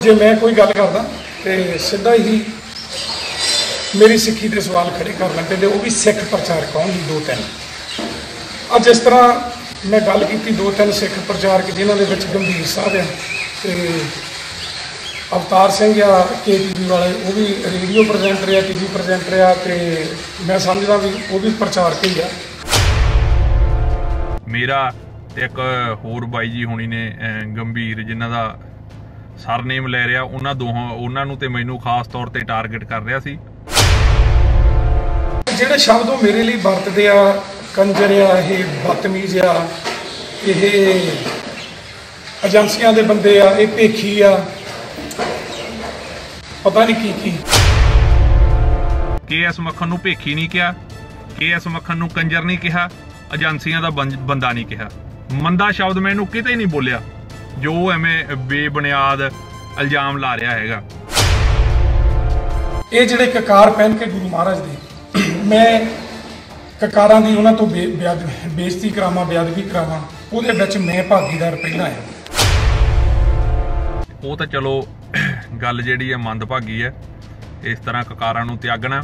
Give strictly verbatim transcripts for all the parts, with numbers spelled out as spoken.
जे मैं कोई गल करदा तो सीधा ही मेरी सिक्खी के सवाल खड़े कर लग पे, वो भी सिख प्रचारक कौन ही दो तीन। अब जिस तरह मैं गल की दो तीन सिख प्रचारक जिन्होंने गंभीर साहब है, अवतार सिंह आ के टी वी वाले, वो भी रेडियो प्रजेंटर है, टी वी प्रजेंटर आ, तो मैं समझदा भी वो भी प्रचारक ही आ। मेरा एक होर बाई जी होनी ने गंभीर जिन्हां दा सरनेम लै रहा, उन्हां दोहां उन्हां नूं ते मैनूं खास तौर पर टारगेट कर रहा सी। ਜਿਹੜੇ शब्द वो मेरे लिए वरतते आ, कंजर आ, ये बदतमीज आ, ये एजेंसियां दे बंदे आ, ये भेखी आ, पता नहीं की की। के एस मक्खन नूं भेखी नहीं कहा, के एस मक्खन नूं कंजर नहीं कहा, एजेंसियां दा बंदा नहीं कहा। मंदा शब्द मैं इहनूं किते नहीं बोलिया जो एवें बेबुनियाद इल्जाम ला रहा हैगा। ये जिहड़े ककार पहन के गुरु महाराज दे, मैं ककारां दी उन्हां तो बे बेइज्जती करावां, बेअदबी करावां, उहदे विच मैं भागीदार पहला है। वो तो चलो गल जिहड़ी है मंदभागी है, इस तरह ककारां नूं त्यागना।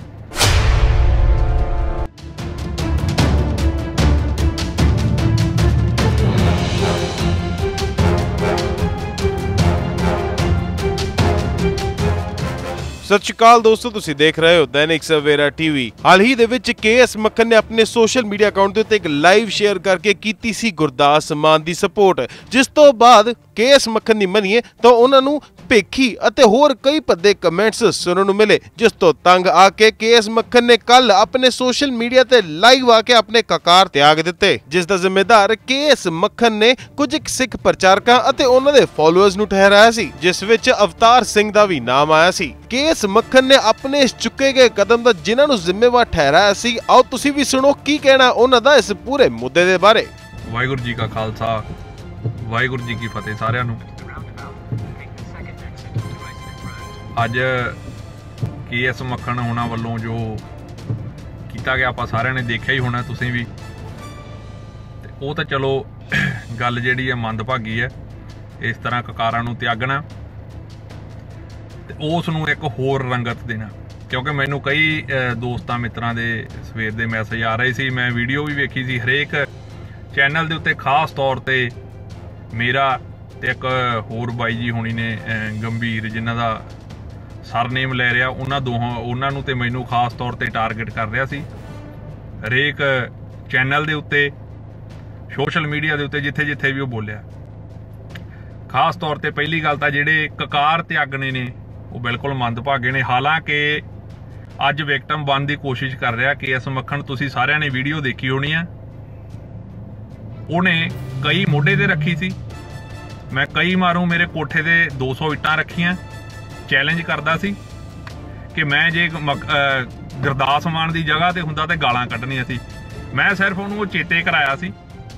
सत श्री अकाल दोस्तों, तुसीं देख रहे हो दैनिक सवेरा टीवी। हाल ही दे विच के एस मक्खन ने अपने सोशल मीडिया अकाउंट ते एक लाइव शेयर करके कीती सी गुरदास मान दी सपोर्ट, जिस तो बाद के एस मक्खन दी मनीए तो उन्हां नूं भेखी अते होर कई भद्दे कमेंट्स सुनने नूं मिले, जिस तो तंग आके के एस मक्खन ने कल अपने सोशल मीडिया ते लाइव आके अपने ककार त्याग दिते, जिस दा जिम्मेदार के एस मक्खन ने कुछ सिख प्रचारकां अते उन्हां दे फॉलोअर्स नूं ठहराया सी, जिस विच अवतार सिंह दा भी नाम आया सी। के एस मक्खन ने अपने इस चुके गए कदम दा जिन्हां नूं जिम्मेवार ठहराया सी, आओ तुसीं भी सुनो की कहना उन्हां दा इस पूरे मुद्दे दे बारे। वाहिगुरू जी का खालसा, वाहिगुरू जी की फतेह सारिआं नूं। अज के एस मक्खन होना वालों जो किया गया आप सारिਆਂ ने देखा ही होना, तुसीं भी। वो तो चलो गल जिहड़ी है मंदभागी है, इस तरह ककारां नूं त्यागना ते उस नूं एक होर रंगत देना, क्योंकि मैनूं कई दोस्तां मित्रां दे सवेर दे मैसेज आ रहे सी, मैं वीडियो भी वेखी सी हरेक चैनल दे उत्ते, खास तौर ते मेरा ते एक होर बाई जी होनी ने गंभीर जिन्हां दा सरनेम लै रहा, उन्हां दोहां उन्हां नूं ते मैनूं खास तौर पर टारगेट कर रहा सी। हरेक चैनल दे उत्ते, सोशल मीडिया दे उत्ते, जिथे जिथे भी वो बोलिया। खास तौर पर पहली गल तां जिहड़े ककार त्यागने ने वो बिल्कुल मंदभागे ने। हालांकि अज विक्टम बनने की कोशिश कर रहा के एस मक्खन, तुसीं सारिआं ने वीडियो देखी होनी है, उन्हें कई मोढे ते रखी सी, मैं कई मारूं मेरे कोठे ते दो सौ इट्टां रखियां, चैलेंज करदा सी कि मैं जे गुरदास मान की जगह ते हुंदा ते गालां कड्ढणियां सी। मैं सिर्फ उहनूं चेते कराया सी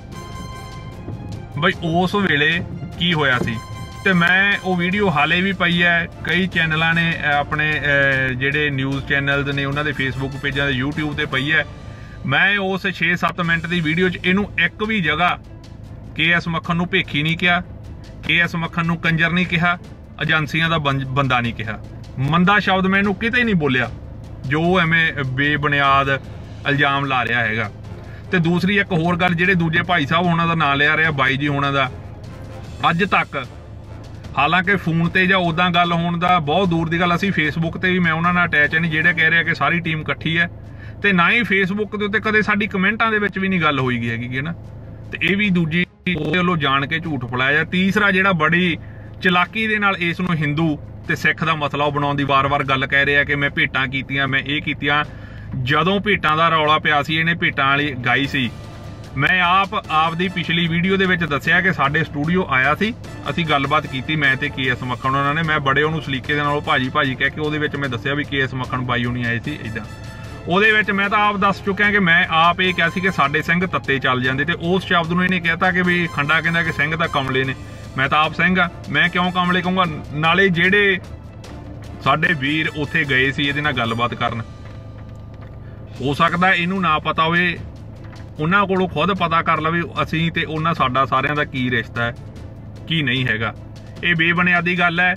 बई उस वेले की होया सी, ते मैं वो वीडियो हाले भी पई है। कई चैनलों ने अपने जिहड़े न्यूज़ चैनल्स ने उन्हां दे फेसबुक पेजां ते यूट्यूब ते पई है। मैं उस छे सत्त मिनट की वीडियो च इनू एक भी जगह के एस मक्खन नूं भेखी नहीं कहा, के एस मक्खन नूं कंजर नहीं कहा, एजेंसियां दा बंदा नहीं कहा। मंदा शब्द मैं इनू किते नहीं बोलिया जो एवें बेबुनियाद इल्जाम ला रहा हैगा। ते दूसरी एक होर गल, जिहड़े दूजे भाई साहब होना दा नाम लिया रहा, बाई जी होना दा, अज तक हालांकि फोन ते जां उदां गल होण दा बहुत दूर की गल, असीं फेसबुक ते भी मैं उन्हां नाल अटैच नहीं जिहड़े कह रहे कि सारी टीम इकट्ठी है, ते ना ही फेसबुक के उत्ते कदे साडी कमेंटां दे विच भी नहीं गल होई गई हैगी ना। ते इह भी दूजी वल्लों जाण के झूठ फैलाया। तीसरा जिहड़ा बड़ी चलाकी दे नाल इस नूं हिंदू ते सिख दा मसला बनाउण दी वार वार गल कह रहे कि मैं भेटां कीतियां, मैं ये कीतियां। जदों भेटां दा रौला पिया सी, इहने भेटां वाली गाई सी, मैं आप आपदी पिछली वीडियो दे विच दस्सिया कि साडे स्टूडियो आया सी, असीं गलबात कीती मैं ते के एस मक्खन उन्हां ने। मैं बड़े उहनूं सलीके दे नाल भाजी भाजी कह के ਉਹਦੇ ਵਿੱਚ मैं दस्सिया भी के एस मक्खन बाई होनी आए सी इदां। ਉਹਦੇ ਵਿੱਚ मैं तो आप दस चुकिया कि मैं आप ये कहा कि साडे सिंह तत्ते चल जाते, तो उस शब्द में इन्हें कहता कि भी खंडा कहता कि सिंह तो कमले ने, मैं तो आप सिंह हाँ, मैं क्यों कमले कहूँगा। नाले जेडे साडे वीर उत्थे गए सी इहदे नाल गलबात करन, हो सकता इनू ना पता होवे, उन्हां कोलों खुद पता कर लवे असीं ते उन्हां साडा सारिआं दा की रिश्ता है की नहीं हैगा। ये बेबुनियादी गल है।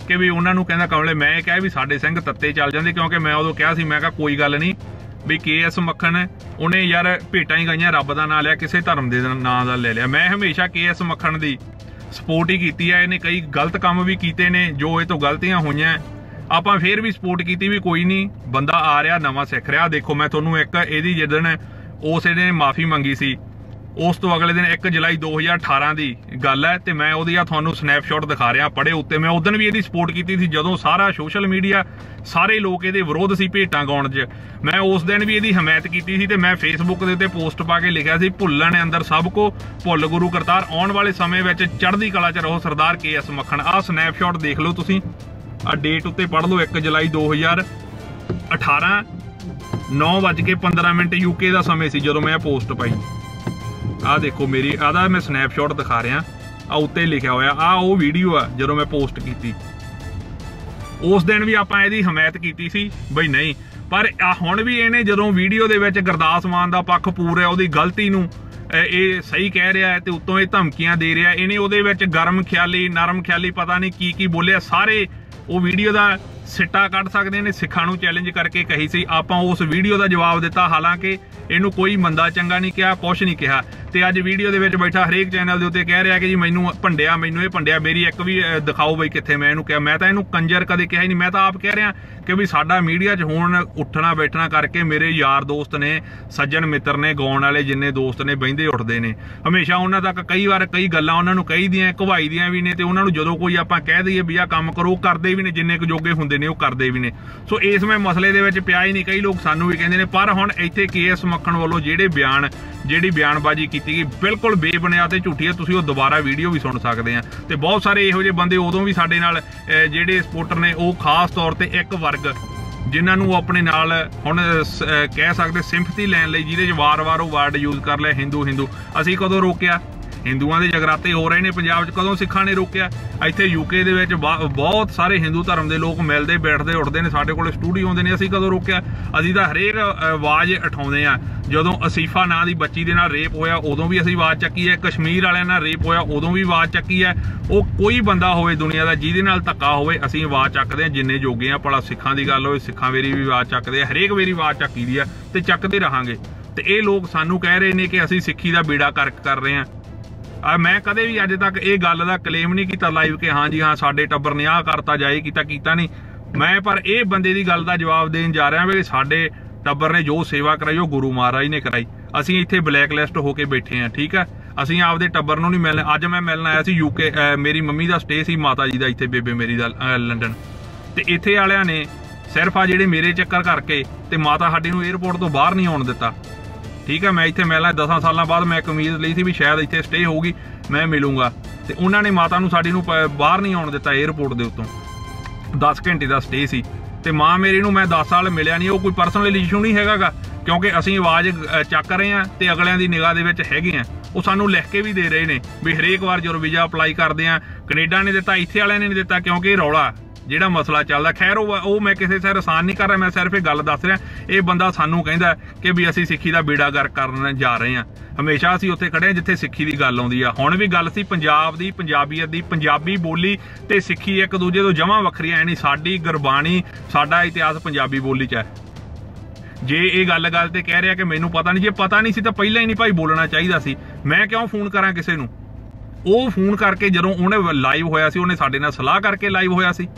कि भी उन्होंने कहना कमले मैं कहा भी साडे सिंह तत्ते चल जाते, क्योंकि मैं उदों कहा सी मैं कहा कोई गल नहीं भी के एस मक्खन उन्हें यार भेटां ही गाइयां, रब का नां लिया, किसी धर्म के नां का ले लिया। मैं हमेशा के एस मक्खन की सपोर्ट ही की है। इन्हें कई गलत काम भी किए ने, जो ये तो गलतियां हुई आपां फिर भी सपोर्ट की भी कोई नहीं, बंदा आ रहा नवां सिख रहा। देखो मैं तुहानूं एक इहदी जिदन उस ने माफ़ी मंगी सी, उस तो अगले दिन एक जुलाई दो हज़ार अठारह की गल है, तो मैं उहदी तुहानूं स्नैपशॉट दिखा रहा पढ़े उत्ते। मैं उदन भी इहदी सपोर्ट की थी जदों सारा सोशल मीडिया सारे लोग इहदे विरोध सी भेटां गाउण च। मैं उस दिन भी इहदी हमायत की थी, तो मैं फेसबुक दे उत्ते पोस्ट पा के लिखिया सी भुल्लण अंदर सब को भुल गुरु करतार, आउण वाले समय विच चढ़दी कला च रहो सरदार के एस मक्खन। आ स्नैपशॉट देख लो तुसीं, आ डेट उत्ते पढ़ लो एक जुलाई दो हज़ार अठारह नौ बज के पंद्रह मिनट यूके का समय सी जदों मैं पोस्ट पाई। आ देखो मेरी आदा मैं स्नैपशॉट दिखा रहा, आ उत्ते लिखा होया आ वो वीडियो आ जदों मैं पोस्ट की। उस दिन भी आपां इहदी हमायत की सी बई नहीं, पर आ हुण भी इहने जदों वीडियो दे विच गुरदास मान दा पक्ष पूरा उहदी गलती नूं ਇਹ सही कह रहा है, तो उत्तों ये धमकियां दे रहा। इन्हें उहदे विच गर्म ख्याली नरम ख्याली पता नहीं की की बोलिया, सारे वो वीडियो का सिट्टा कढ़ सकते हैं। सिखां नूं चैलेंज करके कही सी, आपां उस वीडियो का जवाब दिता, हालांकि इनू कोई मंदा चंगा नहीं कहा, कुछ नहीं कहा। तो अज वीडियो के विच बैठा हरेक चैनल के उत्ते कह रहा कि जी मैनू भंडिया मैनू ये भंडिया, मेरी एक भी दिखाओ बई कित्थे मैं इनू कहा। मैं तो इनू कंजर कदे कहा ही नहीं, मैं तो आप कह रहा कि भी साडा मीडिया च हुण उठना बैठना करके मेरे यार दोस्त ने, सज्जन मित्र ने, गाउण वाले जिन्ने दोस्त ने बहिंदे उठते हैं हमेशा, उन्हां तक कई बार कई गल्लां उन्हां नूं कही दियां घवाई दियां भी ने, ते उन्हां नूं जदों कोई आपां कह दईए भी आ काम करो करदे भी ने, जिन्ने कुछ जोगे हुंदे ने वो करदे भी ने। सो इस में मसले दे विच पिया ही नहीं, कई लोग सानूं भी कहिंदे ने, पर हुण इत्थे के एस मक्खन वल्लों जिहड़े बयान जिहड़ी बयानबाजी की गई बिल्कुल बेबुनियाद ते झूठी है। तुसीं वो दोबारा वीडियो भी सुन सकते हैं। तो बहुत सारे इहो ਜਿਹੇ बंदे उदों भी साडे नाल जिहड़े सपोर्टर ने, वो खास तौर ते एक वर्ग जिन्हां नूं अपने नाल हुण कह सकते सिंपथी लैण लई, जिहदे च वार वार वो वर्ड यूज कर लिया हिंदू हिंदू। असीं कदों रोकिया? हिंदुओं के जगराते हो रहे हैं पंजाब च, कदों सिखां ने रोकिया? इत्थे यूके दे विच बहुत सारे हिंदू धर्म के लोग मिलते बैठते उठते हैं, साडे कोल स्टूडियो आउंदे ने, असीं कदों रोकिया? असीं तां हरेक आवाज़ उठाउंदे आ। जदों असीफा नां दी बच्ची दे नाल रेप होया उदों भी असीं आवाज़ चक्की है, कश्मीर वालियां नाल रेप होया उदों भी आवाज़ चक्की है। वो कोई बंदा होवे दुनिया का जिहदे नाल धक्का होवे असीं आवाज़ चकदे हां, जिन्ने जोगे आ। भला सिखां दी गल होवे सिखां वेरी भी आवाज़ चकदे आ, हरेक वेरी आवाज़ चक्की दी आ ते चकदे रहांगे। ते ये लोग सानूं कह रहे ने कि असीं सिੱਖੀ दा बेड़ा करक कर रहे हैं। आ मैं कदे भी अज तक ये गल का क्लेम नहीं किया लाइव कि हाँ जी हाँ साडे टब्बर ने आ करता जाए किता कीता नहीं। मैं पर यह बंदे की गल का जवाब देन जा रहा भी साडे टब्बर ने जो सेवा कराई वो गुरु महाराज ने कराई। असीं इत्थे ब्लैक लिस्ट होके बैठे हैं, ठीक है। असीं आपदे टब्बर नूं नहीं मिलना। अज मैं मिलण आया सी यूके, मेरी मम्मी का स्टे सी माता जी का इत्थे बेबे मेरी दा लंडन, ते इत्थे वालियां ने सिर्फ आ जिहड़े मेरे चक्कर करके ते माता साडी नूं एयरपोर्ट तो बाहर नहीं आउण दिता, ठीक है। मैं इत्थे मिलना दस साल बाद मैं एक उम्मीद ली थी भी शायद इत्थे स्टे होगी मैं मिलूंगा, तो उन्होंने माता नूं साडी नूं बाहर नहीं आउण दिता एयरपोर्ट दे उत्तों। दस घंटे का स्टे सी ते माँ मेरी नूं मैं दस साल मिलिया नहीं। वो कोई परसनल इशू नहीं हैगा, क्योंकि असीं आवाज़ चक रहे हैं तो अगलियां दी निगाह दे विच हैगे हैं। वो सानूं लिख के भी दे रहे हैं भी हरेक बार जो वीज़ा अप्लाई करते हैं कनेडा ने दिता, इत्थे वालियां ने नहीं दिता, क्योंकि रौला ਜਿਹੜਾ मसला चलता। खैर वो मैं किसी से आसान नहीं कर रहा, मैं सिर्फ एक गल दस रहा। ये बंदा सानू कहता कि भी असी सिੱਖੀ का बेड़ा गर्क करने जा रहे हैं। हमेशा असी उत्थे खड़े जिथे सिੱਖੀ की गल आउंदी आ। हुण भी गल सी पंजाब दी, पंजाबीयत दी, पंजाबी बोली ते सिੱਖੀ एक दूजे तो जमां वखरी है नहीं। साडी गुरबाणी साडा इतिहास पंजाबी बोली च है। जे ये गल गल ते कह रहा कि मैनू पता नहीं, जे पता नहीं सी तो पहला ही नहीं भाई बोलना चाहिए सी। मैं क्यों फोन करा किसी नूं? वो फोन करके जदों उहने लाइव होया सी, उहने साडे नाल सलाह करके लाइव होया सी।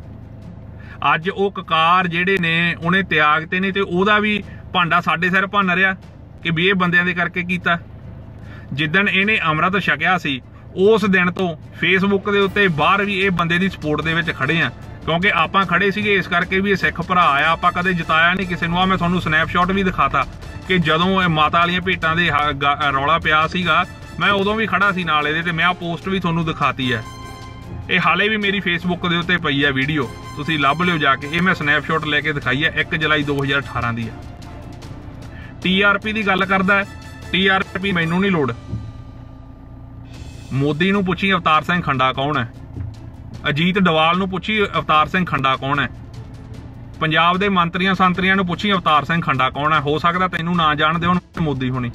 अज वो ककार जेडे ने उन्हें त्यागते ने, तो ओहदा भी भांडा साडे सिर भन रहा कि भी ये बंदियां दे करके कीता। जिदन इहने अमृत छकिया सी उस दिन तो फेसबुक के उत्ते बाहर भी ये बंदे की सपोर्ट दे विच खड़े हैं, क्योंकि आपां खड़े सीगे इस करके भी सिख भरा आया। आपां कदे जिताया नहीं किसी नूं। मैं तुहानूं स्नैपशॉट भी दिखाता कि जदों माता वालियां भेटां दे रौला पिया सीगा, मैं उदों भी खड़ा सी नाल इहदे, ते मैं आ पोस्ट भी तुहानूं दिखाती है। ये हाले भी मेरी फेसबुक के उत्ते पई है वीडियो, तुसीं लभ लिओ जाके। ये मैं स्नैपशॉट लैके दिखाई है, एक जुलाई दो हज़ार अठारह की है। टी आर पी की गल करदा है, टी आर पी मैनू नहीं लोड़। मोदी नूं पुछी अवतार सिंह खंडा कौन है, अजीत डवाल नूं पुछी अवतार सिंह खंडा कौन है, पंजाब के मंत्रियों संतरियों नूं पुछी अवतार सिंह खंडा कौन है। हो सकता तैनूं ना जाणदे होण मोदी होनी।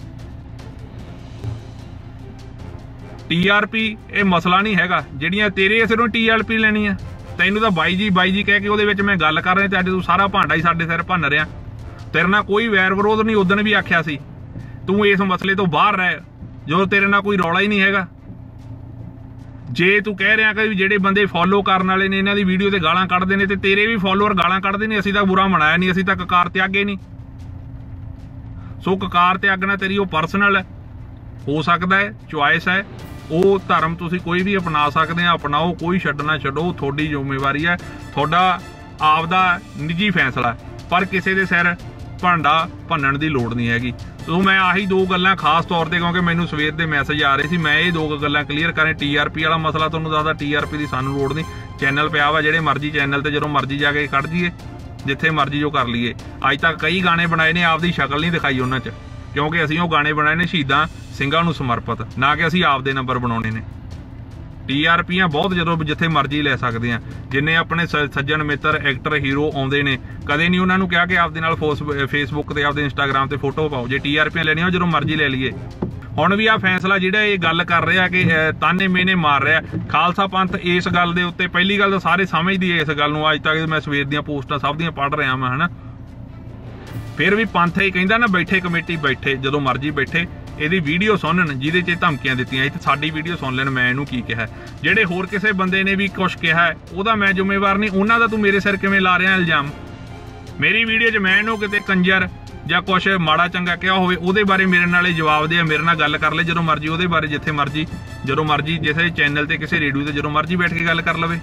टी आर पी ये मसला नहीं हैगा, जिहड़ियां तेरे सिरों टी आर पी लैनी है ਤੈਨੂੰ ਤਾਂ ਬਾਈ ਜੀ ਬਾਈ ਜੀ ਕਹਿ ਕੇ ਉਹਦੇ ਵਿੱਚ ਮੈਂ ਗੱਲ ਕਰ ਰਿਹਾ ਤੇ ਅੱਜ ਤੂੰ ਸਾਰਾ ਭਾਂਡਾ ਹੀ ਸਾਡੇ ਸਿਰ ਭੰਨ ਰਿਹਾ। ਤੇਰੇ ਨਾਲ ਕੋਈ ਵੈਰ ਵਿਰੋਧ ਨਹੀਂ, ਉਦਣ ਵੀ ਆਖਿਆ ਸੀ ਤੂੰ ਇਸ ਮਸਲੇ ਤੋਂ ਬਾਹਰ ਰਹਿ ਜਦੋਂ ਤੇਰੇ ਨਾਲ ਕੋਈ ਰੌਲਾ ਹੀ ਨਹੀਂ ਹੈਗਾ। ਜੇ ਤੂੰ ਕਹਿ ਰਿਹਾ ਕਿ ਜਿਹੜੇ ਬੰਦੇ ਫੋਲੋ ਕਰਨ ਵਾਲੇ ਨੇ ਇਹਨਾਂ ਦੀ ਵੀਡੀਓ ਤੇ ਗਾਲਾਂ ਕੱਢਦੇ ਨੇ ਤੇ ਤੇਰੇ ਵੀ ਫੋਲੋਅਰ ਗਾਲਾਂ ਕੱਢਦੇ ਨੇ, ਅਸੀਂ ਤਾਂ ਬੁਰਾ ਮਨਾਇਆ ਨਹੀਂ, ਅਸੀਂ ਤਾਂ ਕਕਾਰ ਤਿਆਗੇ ਨਹੀਂ। ਸੋ ਕਕਾਰ ਤਿਆਗਣਾ ਤੇਰੀ ਉਹ ਪਰਸਨਲ ਹੈ, ਹੋ ਸਕਦਾ ਹੈ, ਚੁਆਇਸ ਹੈ। ਉਹ ਧਰਮ ਤੁਸੀਂ ਕੋਈ ਵੀ ਅਪਣਾ ਸਕਦੇ ਆ, ਅਪਣਾਓ, ਕੋਈ ਛੱਡਣਾ ਛੱਡੋ, ਤੁਹਾਡੀ ਜ਼ਿੰਮੇਵਾਰੀ ਹੈ, ਤੁਹਾਡਾ ਆਪਦਾ ਨਿੱਜੀ ਫੈਸਲਾ। ਪਰ ਕਿਸੇ ਦੇ ਸਿਰ ਭਾਂਡਾ ਭੰਨਣ ਦੀ ਲੋੜ ਨਹੀਂ ਹੈਗੀ। ਸੋ ਮੈਂ ਆਹੀ ਦੋ ਗੱਲਾਂ ਖਾਸ ਤੌਰ ਤੇ, ਕਿਉਂਕਿ ਮੈਨੂੰ ਸਵੇਰ ਦੇ ਮੈਸੇਜ ਆ ਰਹੇ ਸੀ, ਮੈਂ ਇਹ ਦੋ ਗੱਲਾਂ ਕਲੀਅਰ ਕਰਾਂ। ਟੀ ਆਰ ਪੀ ਵਾਲਾ ਮਸਲਾ ਤੁਹਾਨੂੰ ਦੱਸਦਾ, ਟੀ ਆਰ ਪੀ ਦੀ ਸਾਨੂੰ ਲੋੜ ਨਹੀਂ, ਚੈਨਲ ਪਿਆ ਵਾ, ਜਿਹੜੇ ਮਰਜ਼ੀ ਚੈਨਲ ਤੇ ਜਦੋਂ ਮਰਜ਼ੀ ਜਾ ਕੇ ਕੱਢ ਜੀਏ, ਜਿੱਥੇ ਮਰਜ਼ੀ ਜੋ ਕਰ ਲਈਏ। ਅੱਜ ਤੱਕ ਕਈ ਗਾਣੇ ਬਣਾਏ ਨੇ, ਆਪਦੀ ਸ਼ਕਲ ਨਹੀਂ ਦਿਖਾਈ ਉਹਨਾਂ 'ਚ, ਕਿਉਂਕਿ ਅਸੀਂ ਉਹ ਗਾਣੇ ਬਣਾਏ ਨੇ ਸ਼ਹੀਦਾਂ ਸਿੰਘਾਂ ਨੂੰ ਸਮਰਪਿਤ, ਨਾ ਕਿ ਅਸੀਂ ਆਪਦੇ ਨੰਬਰ ਬਣਾਉਣੇ ਨੇ। ਟੀ ਆਰ ਪੀਆਂ ਬਹੁਤ ਜਦੋਂ ਜਿੱਥੇ ਮਰਜ਼ੀ ਲੈ ਸਕਦੇ ਆ। ਜਿੰਨੇ ਆਪਣੇ ਸੱਜਣ ਮਿੱਤਰ ਐਕਟਰ ਹੀਰੋ ਆਉਂਦੇ ਨੇ, ਕਦੇ ਨਹੀਂ ਉਹਨਾਂ ਨੂੰ ਕਿਹਾ ਕਿ ਆਪਦੇ ਨਾਲ ਫੇਸਬੁੱਕ ਤੇ ਆਪਦੇ ਇੰਸਟਾਗ੍ਰਾਮ ਤੇ ਫੋਟੋ ਪਾਓ। ਜੇ ਟੀ ਆਰ ਪੀਆਂ ਲੈਣੀਆਂ ਜਦੋਂ ਮਰਜ਼ੀ ਲੈ ਲਈਏ। ਹੁਣ ਵੀ ਆ ਫੈਸਲਾ ਜਿਹੜਾ ਇਹ ਗੱਲ ਕਰ ਰਿਹਾ ਕਿ ਤਾਨੇ ਮੇਨੇ ਮਾਰ ਰਿਹਾ ਖਾਲਸਾ ਪੰਥ, ਇਸ ਗੱਲ ਦੇ ਉੱਤੇ ਪਹਿਲੀ ਗੱਲ ਤਾਂ ਸਾਰੇ ਸਮਝਦੀ ਹੈ ਇਸ ਗੱਲ ਨੂੰ। ਅੱਜ ਤੱਕ ਮੈਂ ਸਵੇਰ ਦੀਆਂ ਪੋਸਟਾਂ ਸਭ ਦੀਆਂ ਪੜ੍ਹ ਰਿਹਾ ਮੈਂ, ਹਨਾ। ਫਿਰ ਵੀ ਪੰਥ ਇਹ ਕਹਿੰਦਾ ਨਾ, ਬੈਠੇ ਕਮੇਟੀ ਬੈਠੇ, ਜਦੋਂ ਮਰਜ਼ੀ ਬੈਠੇ, ਇਹਦੀ ਵੀਡੀਓ ਸੁਣਨ ਜਿਹਦੇ 'ਚ ਧਮਕੀਆਂ ਦਿੱਤੀਆਂ, ਇੱਥੇ ਸਾਡੀ ਵੀਡੀਓ ਸੁਣ ਲੈਣ। ਮੈਂ ਇਹਨੂੰ ਕੀ ਕਿਹਾ, ਜਿਹੜੇ ਹੋਰ ਕਿਸੇ ਬੰਦੇ ਨੇ ਵੀ ਕੁਛ ਕਿਹਾ ਉਹਦਾ ਮੈਂ ਜ਼ਿੰਮੇਵਾਰ ਨਹੀਂ, ਉਹਨਾਂ ਦਾ ਤੂੰ ਮੇਰੇ ਸਿਰ ਕਿਵੇਂ ਲਾ ਰਿਹਾ ਇਲਜ਼ਾਮ। ਮੇਰੀ ਵੀਡੀਓ 'ਚ ਮੈਂ ਇਹਨੂੰ ਕਿਤੇ ਕੰਜਰ ਜਾਂ ਕੁਛ ਮਾੜਾ ਚੰਗਾ ਕਿਹਾ ਹੋਵੇ, ਉਹਦੇ ਬਾਰੇ ਮੇਰੇ ਨਾਲ ਜਵਾਬ ਦੇ, ਮੇਰੇ ਨਾਲ ਗੱਲ ਕਰ ਲੈ ਜਦੋਂ ਮਰਜ਼ੀ, ਉਹਦੇ ਬਾਰੇ ਜਿੱਥੇ ਮਰਜ਼ੀ, ਜਦੋਂ ਮਰਜ਼ੀ, ਕਿਸੇ ਚੈਨਲ ਤੇ, ਕਿਸੇ ਰੇਡੀਓ ਤੇ, ਜਦੋਂ ਮਰਜ਼ੀ ਬੈਠ ਕੇ ਗੱਲ ਕਰ ਲਵੇ।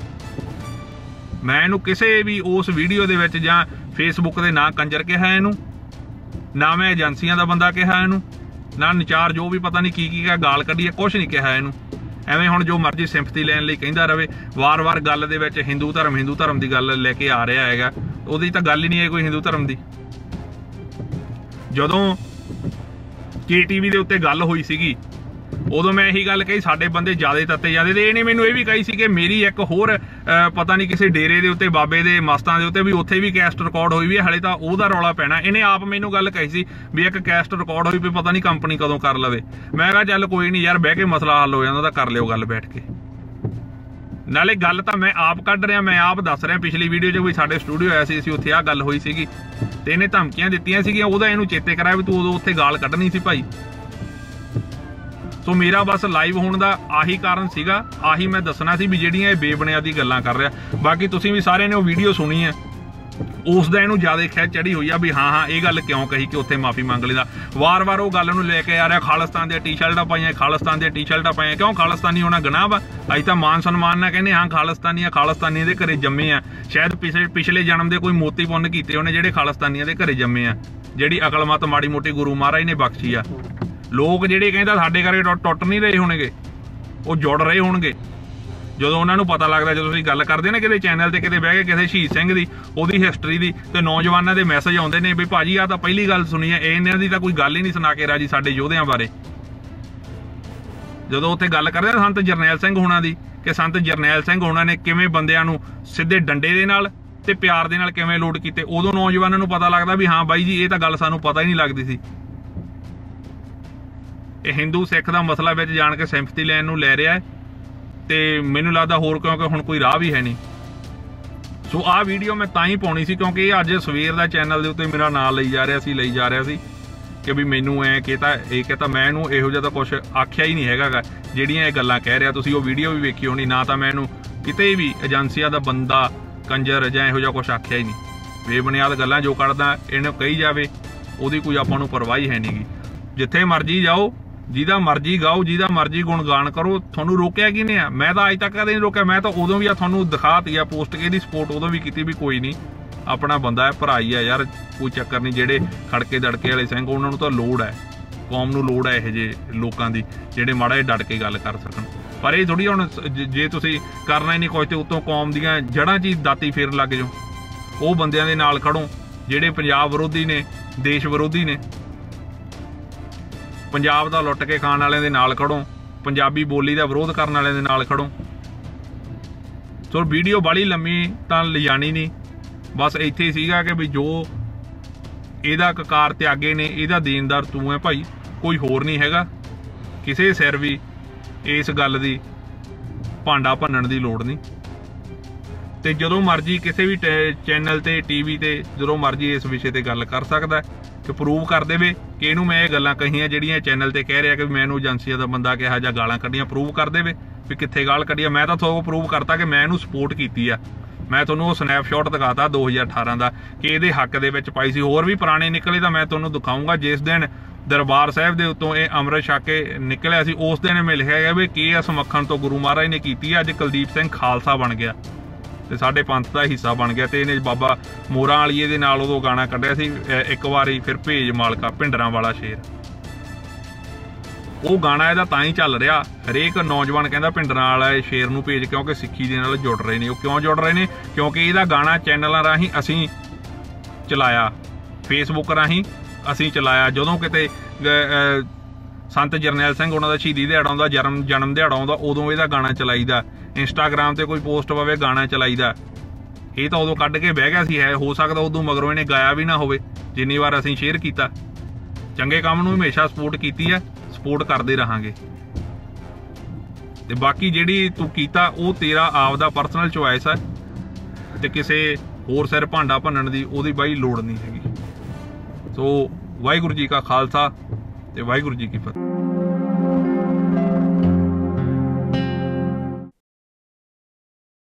ਮੈਂ ਇਹਨੂੰ ਕਿਸੇ ਵੀ ਉਸ ਵੀਡੀਓ ਦੇ ਵਿੱਚ ਜਾਂ ਫੇਸਬੁੱਕ ਦੇ ਨਾ ਕੰਜਰ ਕਿਹਾ ਇਹਨੂੰ, ਨਾ ਮੈਂ ਏਜੰਸੀਆਂ ਦਾ ਬੰਦਾ ਕਿਹਾ ਇਹਨੂੰ, ਨਾ ਨਚਾਰ ਜੋ ਵੀ ਪਤਾ ਨਹੀਂ ਕੀ ਕੀ ਕਿਹਾ, ਗਾਲ ਕੱਢੀ ਹੈ, ਕੁਛ ਨਹੀਂ ਕਿਹਾ ਇਹਨੂੰ। ਐਵੇਂ ਹੁਣ ਜੋ ਮਰਜ਼ੀ ਸਿੰਪਥੀ ਲੈਣ ਲਈ ਕਹਿੰਦਾ ਰਵੇ, ਵਾਰ-ਵਾਰ ਗੱਲ ਦੇ ਵਿੱਚ ਹਿੰਦੂ ਧਰਮ ਹਿੰਦੂ ਧਰਮ ਦੀ ਗੱਲ ਲੈ ਕੇ ਆ ਰਿਹਾ ਹੈਗਾ। ਉਹਦੀ ਤਾਂ ਗੱਲ ਹੀ ਨਹੀਂ ਹੈ ਕੋਈ ਹਿੰਦੂ ਧਰਮ ਦੀ। ਜਦੋਂ ਕੇ ਟੀ ਵੀ ਦੇ ਉੱਤੇ ਗੱਲ ਹੋਈ ਸੀਗੀ, ਉਦੋਂ ਮੈਂ ਇਹੀ ਗੱਲ ਕਹੀ, ਸਾਡੇ ਬੰਦੇ ਜ਼ਿਆਦਾ ਤੱਤੇ ਜਾਂਦੇ। ਤੇ ਇਹਨੇ ਮੈਨੂੰ ਇਹ ਵੀ ਕਹੀ ਸੀ ਕਿ ਮੇਰੀ ਇੱਕ ਹੋਰ ਪਤਾ ਨਹੀਂ ਕਿਸੇ ਡੇਰੇ ਦੇ ਉੱਤੇ, ਬਾਬੇ ਦੇ ਮਸਤਾਂ ਦੇ ਉੱਤੇ ਵੀ, ਉੱਥੇ ਵੀ ਕੈਸਟ ਰਿਕਾਰਡ ਹੋਈ ਵੀ ਹੈ, ਹਲੇ ਤਾਂ ਉਹਦਾ ਰੌਲਾ ਪੈਣਾ। ਇਹਨੇ ਆਪ ਮੈਨੂੰ ਗੱਲ ਕਹੀ ਸੀ ਵੀ ਇੱਕ ਕੈਸਟ ਰਿਕਾਰਡ ਹੋਈ ਵੀ, ਪਤਾ ਨਹੀਂ ਕੰਪਨੀ ਕਦੋਂ ਕਰ ਲਵੇ। ਮੈਂ ਕਿਹਾ ਚੱਲ ਕੋਈ ਨਹੀਂ ਯਾਰ, ਬਹਿ ਕੇ ਮਸਲਾ ਹੱਲ ਹੋ ਜਾਂਦਾ ਤਾਂ ਕਰ ਲਿਓ ਗੱਲ ਬੈਠ ਕੇ। ਨਾਲੇ ਗੱਲ ਤਾਂ ਮੈਂ ਆਪ ਕੱਢ ਰਿਹਾ, ਮੈਂ ਆਪ ਦੱਸ ਰਿਹਾ। ਪਿਛਲੀ ਵੀਡੀਓ 'ਚ ਵੀ ਸਾਡੇ ਸਟੂਡੀਓ ਆਇਆ ਸੀ, ਅਸੀਂ ਉੱਥੇ ਆਹ ਗੱਲ ਹੋਈ ਸੀਗੀ ਤੇ ਇਹਨੇ ਧਮਕੀਆਂ ਦਿੱਤੀਆਂ ਸੀਗੀਆਂ। ਉਹਦਾ ਇਹਨੂੰ ਚੇਤੇ ਕਰਾਇਆ ਵੀ ਤੂੰ ਉਦੋਂ ਉੱਥੇ ਗਾਲ ਕੱਢਣੀ ਸੀ ਭਾਈ। ਸੋ ਮੇਰਾ ਬਸ ਲਾਈਵ ਹੋਣ ਦਾ ਆਹੀ ਕਾਰਨ ਸੀਗਾ, ਆਹੀ ਮੈਂ ਦੱਸਣਾ ਸੀ ਵੀ ਜਿਹੜੀਆਂ ਇਹ ਬੇਬੁਨਿਆਦੀ ਗੱਲਾਂ ਕਰ ਰਿਹਾ। ਬਾਕੀ ਤੁਸੀਂ ਵੀ ਸਾਰਿਆਂ ਨੇ ਉਹ ਵੀਡੀਓ ਸੁਣੀ ਹੈ, ਉਸ ਦਾ ਇਹਨੂੰ ਜ਼ਿਆਦਾ ਖਿੱਚ ਚੜੀ ਹੋਈ ਆ ਵੀ ਹਾਂ ਹਾਂ ਇਹ ਗੱਲ ਕਿਉਂ ਕਹੀ ਕਿ ਉੱਥੇ ਮਾਫੀ ਮੰਗ ਲੈਂਦਾ। ਵਾਰ-ਵਾਰ ਉਹ ਗੱਲ ਨੂੰ ਲੈ ਕੇ ਆ ਰਿਹਾ, ਖਾਲਿਸਤਾਨ ਦੀਆਂ ਟੀ ਸ਼ਰਟਾਂ ਪਾਈਆਂ, ਖਾਲਿਸਤਾਨ ਦੀਆਂ ਟੀ ਸ਼ਰਟਾਂ ਪਾਈਆਂ। ਕਿਉਂ ਖਾਲਿਸਤਾਨੀ ਹੋਣਾ ਗੁਨਾਹ ਵਾ? ਅੱਜ ਤਾਂ ਮਾਨ ਸਨਮਾਨ ਨਾਲ ਕਹਿੰਦੇ ਹਾਂ ਖਾਲਿਸਤਾਨੀਆਂ ਖਾਲਿਸਤਾਨੀਆਂ ਦੇ ਘਰੇ ਜੰਮੇ ਆ। ਸ਼ਾਇਦ ਪਿਛਲੇ ਪਿਛਲੇ ਜਨਮ ਦੇ ਕੋਈ ਮੋਤੀ ਪੁੰਨ ਕੀਤੇ ਉਹਨੇ ਜਿਹੜੇ ਖਾਲਿਸਤਾਨੀਆਂ ਦੇ ਘਰੇ ਜੰਮੇ ਆ, ਜਿਹੜੀ ਅਕਲਮਤ ਮਾੜੀ ਮੋਟੀ ਗੁਰੂ ਮਹਾਰਾਜ ਨੇ ਬਖਸ਼ੀ ਆ। ਲੋਕ ਜਿਹੜੇ ਕਹਿੰਦਾ ਸਾਡੇ ਕਰਕੇ ਟੁੱਟ ਨਹੀਂ ਰਹੇ ਹੋਣਗੇ, ਉਹ ਜੁੜ ਰਹੇ ਹੋਣਗੇ ਜਦੋਂ ਉਹਨਾਂ ਨੂੰ ਪਤਾ ਲੱਗਦਾ। ਜਦੋਂ ਤੁਸੀਂ ਗੱਲ ਕਰਦੇ ਨਾ ਕਿਤੇ ਚੈਨਲ ਤੇ, ਕਿਤੇ ਬਹਿ ਕੇ ਕਿਸੇ ਸ਼ਹੀਦ ਸਿੰਘ ਦੀ, ਉਹਦੀ ਹਿਸਟਰੀ ਦੀ, ਤੇ ਨੌਜਵਾਨਾਂ ਦੇ ਮੈਸੇਜ ਆਉਂਦੇ ਨੇ ਵੀ ਭਾਜੀ ਆਹ ਤਾਂ ਪਹਿਲੀ ਗੱਲ ਸੁਣੀ ਹੈ, ਇਹਨਾਂ ਦੀ ਤਾਂ ਕੋਈ ਗੱਲ ਹੀ ਨਹੀਂ ਸੁਣਾ ਕੇ ਰਾਜੀ ਸਾਡੇ ਯੋਧਿਆਂ ਬਾਰੇ। ਜਦੋਂ ਉੱਥੇ ਗੱਲ ਕਰਦੇ ਸੰਤ ਜਰਨੈਲ ਸਿੰਘ ਹੋਣਾ ਦੀ, ਕਿ ਸੰਤ ਜਰਨੈਲ ਸਿੰਘ ਹੋਣਾ ਨੇ ਕਿਵੇਂ ਬੰਦਿਆਂ ਨੂੰ ਸਿੱਧੇ ਡੰਡੇ ਦੇ ਨਾਲ ਤੇ ਪਿਆਰ ਦੇ ਨਾਲ ਕਿਵੇਂ ਲੋਡ ਕੀਤੇ, ਉਦੋਂ ਨੌਜਵਾਨਾਂ ਨੂੰ ਪਤਾ ਲੱਗਦਾ ਵੀ ਹਾਂ ਬਾਈ ਜੀ ਇਹ ਤਾਂ ਗੱਲ ਸਾਨੂੰ ਪਤਾ ਹੀ ਨਹੀਂ ਲੱਗਦੀ ਸੀ। ਇਹ ਹਿੰਦੂ ਸਿੱਖ ਦਾ ਮਸਲਾ ਵਿੱਚ ਜਾਣ ਕੇ ਸਿੰਪਥੀ ਲੈਣ ਨੂੰ ਲੈ ਰਿਹਾ ਹੈ, ਤੇ ਮੈਨੂੰ ਲੱਗਦਾ ਹੋਰ ਕਿਉਂਕਿ ਹੁਣ ਕੋਈ ਰਾਹ ਵੀ ਹੈ ਨਹੀਂ। ਸੋ ਆਹ ਵੀਡੀਓ ਮੈਂ ਤਾਂ ਹੀ ਪਾਉਣੀ ਸੀ ਕਿਉਂਕਿ ਇਹ ਅੱਜ ਸਵੇਰ ਦਾ ਚੈਨਲ ਦੇ ਉੱਤੇ ਮੇਰਾ ਨਾਂ ਲਈ ਜਾ ਰਿਹਾ ਸੀ ਲਈ ਜਾ ਰਿਹਾ ਸੀ ਕਿ ਵੀ ਮੈਨੂੰ ਐ ਕਹਤਾ ਇਹ ਕਹਤਾ, ਮੈਂ ਇਹਨੂੰ ਇਹੋ ਜਿਹਾ ਤਾਂ ਕੁਛ ਆਖਿਆ ਹੀ ਨਹੀਂ ਹੈਗਾ। ਜਿਹੜੀਆਂ ਇਹ ਗੱਲਾਂ ਕਹਿ ਰਿਹਾ, ਤੁਸੀਂ ਉਹ ਵੀਡੀਓ ਵੀ ਵੇਖੀ ਹੋਣੀ, ਨਾ ਤਾਂ ਮੈਂ ਇਹਨੂੰ ਕਿਤੇ ਵੀ ਏਜੰਸੀਆਂ ਦਾ ਬੰਦਾ, ਕੰਜਰ ਜਾਂ ਇਹੋ ਜਿਹਾ ਕੁਛ ਆਖਿਆ ਹੀ ਨਹੀਂ। ਬੇਬੁਨਿਆਦ ਗੱਲਾਂ ਜੋ ਕਰਦਾ ਇਹਨੂੰ ਕਹੀ ਜਾਵੇ, ਉਹਦੀ ਕੋਈ ਆਪਾਂ ਨੂੰ ਪਰਵਾਹ ਹੀ ਹੈ ਨਹੀਂਗੀ। ਜਿੱਥੇ ਮਰਜ਼ੀ ਜਾਓ, ਜਿਹਦਾ ਮਰਜ਼ੀ ਗਾਓ, ਜਿਹਦਾ ਮਰਜ਼ੀ ਗੁਣਗਾਨ ਕਰੋ, ਤੁਹਾਨੂੰ ਰੋਕਿਆ ਕਿਹਨੇ ਆ? ਮੈਂ ਤਾਂ ਅੱਜ ਤੱਕ ਕਦੇ ਨਹੀਂ ਰੋਕਿਆ। ਮੈਂ ਤਾਂ ਉਦੋਂ ਵੀ ਆ ਤੁਹਾਨੂੰ ਦਿਖਾਤੀ ਆ ਪੋਸਟ, ਇਹਦੀ ਸਪੋਰਟ ਉਦੋਂ ਵੀ ਕੀਤੀ ਵੀ ਕੋਈ ਨਹੀਂ, ਆਪਣਾ ਬੰਦਾ ਹੈ, ਭਰਾ ਹੀ ਆ ਯਾਰ, ਕੋਈ ਚੱਕਰ ਨਹੀਂ। ਜਿਹੜੇ ਖੜਕੇ ਦੜਕੇ ਵਾਲੇ ਸਿੰਘ, ਉਹਨਾਂ ਨੂੰ ਤਾਂ ਲੋੜ ਹੈ, ਕੌਮ ਨੂੰ ਲੋੜ ਹੈ ਇਹੋ ਜਿਹੇ ਲੋਕਾਂ ਦੀ ਜਿਹੜੇ ਮਾੜਾ ਜਿਹਾ ਡਟ ਕੇ ਗੱਲ ਕਰ ਸਕਣ। ਪਰ ਇਹ ਥੋੜੀ ਹੁਣ ਜੇ ਤੁਸੀਂ ਕਰਨਾ ਹੀ ਨਹੀਂ ਕੁਝ ਤੇ ਉੱਤੋਂ ਕੌਮ ਦੀਆਂ ਜੜ੍ਹਾਂ 'ਚ ਹੀ ਦਾਤੀ ਫੇਰਨ ਲੱਗ ਜਾਓ। ਉਹ ਬੰਦਿਆਂ ਦੇ ਨਾਲ ਖੜੋ ਜਿਹੜੇ ਪੰਜਾਬ ਵਿਰੋਧੀ ਨੇ, ਦੇਸ਼ ਵਿਰੋਧੀ ਨੇ। ਪੰਜਾਬ ਦਾ ਲੁੱਟ ਕੇ ਖਾਣ ਵਾਲਿਆਂ ਦੇ ਨਾਲ ਖੜੋ, ਪੰਜਾਬੀ ਬੋਲੀ ਦਾ ਵਿਰੋਧ ਕਰਨ ਵਾਲਿਆਂ ਦੇ ਨਾਲ ਖੜੋ। ਸੋ ਵੀਡੀਓ ਬਾਲੀ ਲੰਮੀ ਤਾਂ ਲਿਜਾਣੀ ਨਹੀਂ, ਬਸ ਇੱਥੇ ਹੀ ਸੀਗਾ ਕਿ ਵੀ ਜੋ ਇਹਦਾ ਕਕਾਰ ਤਿਆਗੇ ਨੇ, ਇਹਦਾ ਦੇਣਦਾਰ ਤੂੰ ਹੈ ਭਾਈ, ਕੋਈ ਹੋਰ ਨਹੀਂ ਹੈਗਾ। ਕਿਸੇ ਸਿਰ ਵੀ ਇਸ ਗੱਲ ਦੀ ਭਾਂਡਾ ਭੰਨਣ ਦੀ ਲੋੜ ਨਹੀਂ। ਤੇ ਜਦੋਂ ਮਰਜ਼ੀ ਕਿਸੇ ਵੀ ਚੈਨਲ ਤੇ ਟੀਵੀ ਤੇ ਜਦੋਂ ਮਰਜ਼ੀ ਇਸ ਵਿਸ਼ੇ ਤੇ ਗੱਲ ਕਰ ਸਕਦਾ ਕਿ ਪ੍ਰੂਵ ਕਰ ਦੇਵੇ ਕਿ ਇਹਨੂੰ ਮੈਂ ਇਹ ਗੱਲਾਂ ਕਹੀਆਂ ਜਿਹੜੀਆਂ ਚੈਨਲ ਤੇ ਕਹਿ ਰਿਹਾ ਕਿ ਮੈਨੂੰ ਏਜੰਸੀਆਂ ਦਾ ਬੰਦਾ ਕਿਹਾ ਜਾਂ ਗਾਲਾਂ ਕੱਢੀਆਂ, ਪ੍ਰੂਵ ਕਰ ਦੇਵੇ ਵੀ ਕਿੱਥੇ ਗਾਲ ਕੱਢੀ ਆ। ਮੈਂ ਤਾਂ ਤੁਹਾਨੂੰ ਪ੍ਰੂਵ ਕਰਤਾ ਕਿ ਮੈਂ ਇਹਨੂੰ ਸਪੋਰਟ ਕੀਤੀ ਆ। ਮੈਂ ਤੁਹਾਨੂੰ ਉਹ ਸਨੈਪਸ਼ਾਟ ਦਿਖਾਤਾ ਦੋ ਹਜ਼ਾਰ ਅਠਾਰਾਂ ਦਾ ਕਿ ਇਹਦੇ ਹੱਕ ਦੇ ਵਿੱਚ ਪਾਈ ਸੀ। ਹੋਰ ਵੀ ਪੁਰਾਣੇ ਨਿਕਲੇ ਤਾਂ ਮੈਂ ਤੁਹਾਨੂੰ ਦਿਖਾਊਂਗਾ। ਜਿਸ ਦਿਨ ਦਰਬਾਰ ਸਾਹਿਬ ਦੇ ਉੱਤੋਂ ਇਹ ਅੰਮ੍ਰਿਤ ਛਕ ਕੇ ਨਿਕਲਿਆ ਸੀ ਉਸ ਦਿਨ ਮਿਲ ਗਿਆ ਵੀ ਕੇ ਐਸ ਮੱਖਣ ਤੋਂ ਗੁਰੂ ਮਹਾਰਾਜ ਨੇ ਕੀਤੀ ਆ। ਅੱਜ ਕੁਲਦੀਪ ਸਿੰਘ ਖਾਲਸਾ ਬਣ ਗਿਆ ਤੇ ਸਾਡੇ ਪੰਥ ਦਾ ਹਿੱਸਾ ਬਣ ਗਿਆ। ਤੇ ਇਹਨੇ ਬਾਬਾ ਮੋਰਾਂ ਵਾਲੀਏ ਦੇ ਨਾਲ ਉਦੋਂ ਗਾਣਾ ਕੱਢਿਆ ਸੀ ਇੱਕ ਵਾਰੀ, ਫਿਰ ਭੇਜ ਮਾਲਕਾ ਭਿੰਡਰਾਂ ਵਾਲਾ ਸ਼ੇਰ। ਉਹ ਗਾਣਾ ਇਹਦਾ ਤਾਂ ਹੀ ਚੱਲ ਰਿਹਾ। ਹਰੇਕ ਨੌਜਵਾਨ ਕਹਿੰਦਾ ਭਿੰਡਰਾਂ ਵਾਲਾ ਸ਼ੇਰ ਨੂੰ ਭੇਜ, ਕਿਉਂਕਿ ਸਿੱਖੀ ਦੇ ਨਾਲ ਜੁੜ ਰਹੇ ਨੇ। ਉਹ ਕਿਉਂ ਜੁੜ ਰਹੇ ਨੇ? ਕਿਉਂਕਿ ਇਹਦਾ ਗਾਣਾ ਚੈਨਲਾਂ ਰਾਹੀਂ ਅਸੀਂ ਚਲਾਇਆ, ਫੇਸਬੁੱਕ ਰਾਹੀਂ ਅਸੀਂ ਚਲਾਇਆ। ਜਦੋਂ ਕਿਤੇ ਸੰਤ ਜਰਨੈਲ ਸਿੰਘ ਉਹਨਾਂ ਦਾ ਸ਼ਹੀਦੀ ਦਿਹਾੜਾ ਆਉਂਦਾ, ਜਨਮ ਜਨਮ ਦਿਹਾੜਾ ਆਉਂਦਾ, ਉਦੋਂ ਇਹਦਾ ਗਾਣਾ ਚਲਾਈਦਾ। ਇੰਸਟਾਗ੍ਰਾਮ ਤੇ ਕੋਈ ਪੋਸਟ ਪਵੇ ਗਾਣਾ ਚਲਾਈਦਾ। ਇਹ ਤਾਂ ਉਦੋਂ ਕੱਢ ਕੇ ਬਹਿ ਗਿਆ ਸੀ। ਹੈ ਹੋ ਸਕਦਾ ਉਦੋਂ ਮਗਰੋਂ ਇਹਨੇ ਗਾਇਆ ਵੀ ਨਾ ਹੋਵੇ ਜਿੰਨੀ ਵਾਰ ਅਸੀਂ ਸ਼ੇਅਰ ਕੀਤਾ। ਚੰਗੇ ਕੰਮ ਨੂੰ ਹਮੇਸ਼ਾ ਸਪੋਰਟ ਕੀਤੀ ਹੈ, ਸਪੋਰਟ ਕਰਦੇ ਰਹਾਂਗੇ। ਤੇ ਬਾਕੀ ਜਿਹੜੀ ਤੂੰ ਕੀਤਾ ਉਹ ਤੇਰਾ ਆਪਦਾ ਪਰਸਨਲ ਚੁਆਇਸ ਹੈ ਤੇ ਕਿਸੇ ਹੋਰ ਸਿਰ ਭਾਂਡਾ ਭੰਨਣ ਦੀ ਉਹਦੀ ਬਾਈ ਲੋੜ ਨਹੀਂ ਹੈਗੀ। ਸੋ ਵਾਹਿਗੁਰੂ ਜੀ ਕਾ ਖਾਲਸਾ ਤੇ ਵਾਹਿਗੁਰੂ ਜੀ ਕੀ ਫਤਿਹ।